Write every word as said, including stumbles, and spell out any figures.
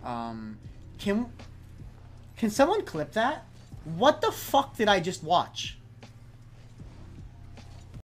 Um, can can someone clip that? What the fuck did I just watch?